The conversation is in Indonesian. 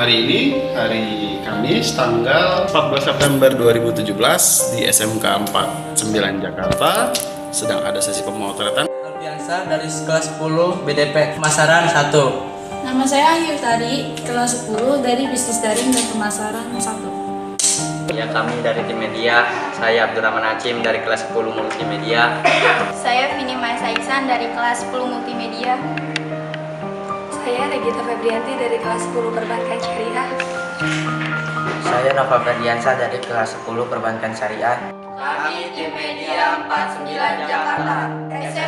Hari ini, hari Kamis, tanggal 14 September 2017 di SMK 49 Jakarta sedang ada sesi pemotretan. Biasa dari kelas 10 BDP Pemasaran 1. Nama saya Ayu Tari, kelas 10 dari Bisnis Daring dan Pemasaran 1. Ya, kami dari tim media. Saya Abdurrahman Hachim dari kelas 10 multimedia. Saya Vini Maesa Iksan dari kelas 10 multimedia. Saya Regita Febrianti dari kelas 10 Perbankan Syariah. Saya Nova Ferdiansa dari kelas 10 Perbankan Syariah. Kami tim media 49 Jakarta.